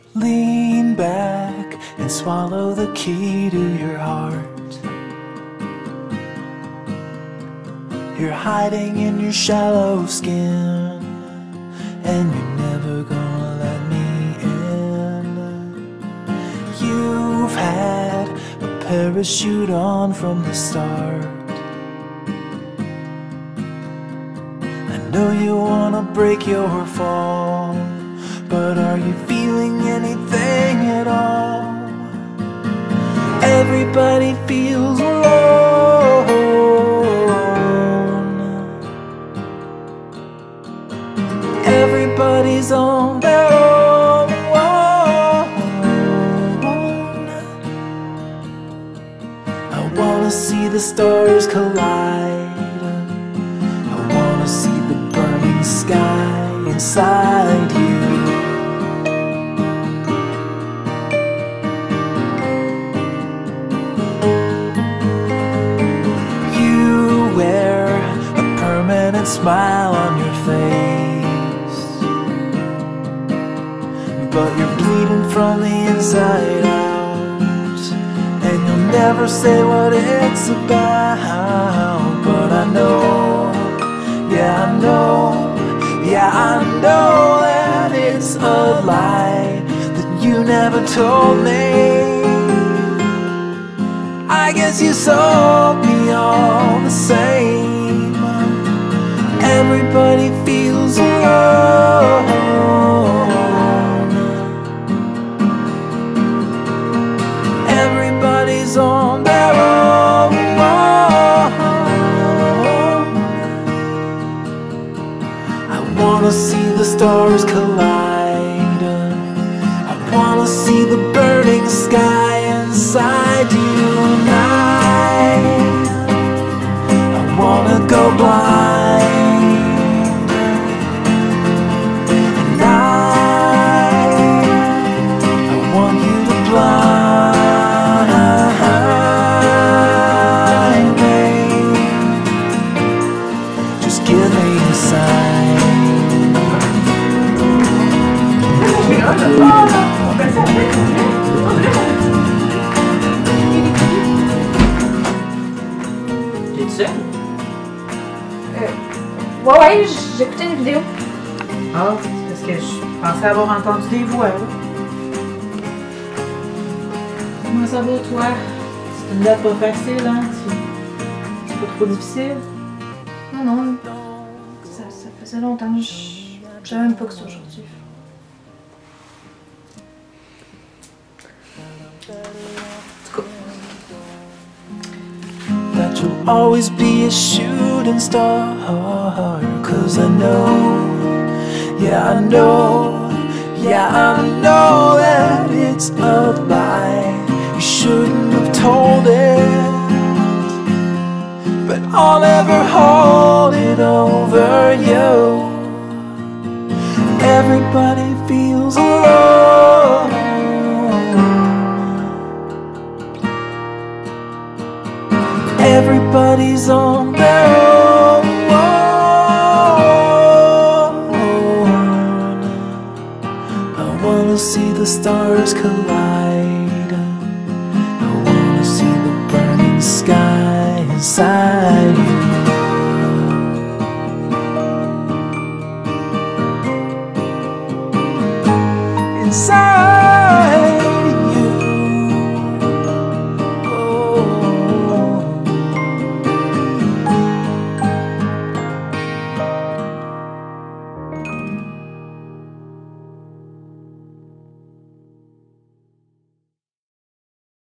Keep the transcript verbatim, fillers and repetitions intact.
Lean back and swallow the key to your heart. You're hiding in your shallow skin, and you're never gonna let me in. You've had a parachute on from the start. I know you wanna break your fall, but are you feeling anything at all? Everybody feels alone. Everybody's on their own. I wanna see the stars collide. I wanna see the burning sky inside you. Smile on your face, but you're bleeding from the inside out, and you'll never say what it's about. But I know, yeah I know, yeah I know that it's a lie that you never told me. I guess you sold me all the same. Everybody feels alone. Everybody's on their own. I wanna see the stars collide. I wanna see the burning sky inside you. And I, I wanna go blind. T'es-tu seule? Euh, ouais, ouais, j'écoutais une vidéo. Ah, c'est parce que je pensais avoir entendu des voix, là. Comment ça va, toi? C'est une date pas facile, hein? C'est pas trop difficile? Non, non. Ça, ça faisait longtemps. Je je savais même pas que c'était aujourd'hui. That you'll always be a shooting star, 'cause I know, yeah I know, yeah I know that it's a lie. You shouldn't have told it, but I'll never hold it over you. Everybody feels alone. Everybody's on their own. I wanna see the stars collide.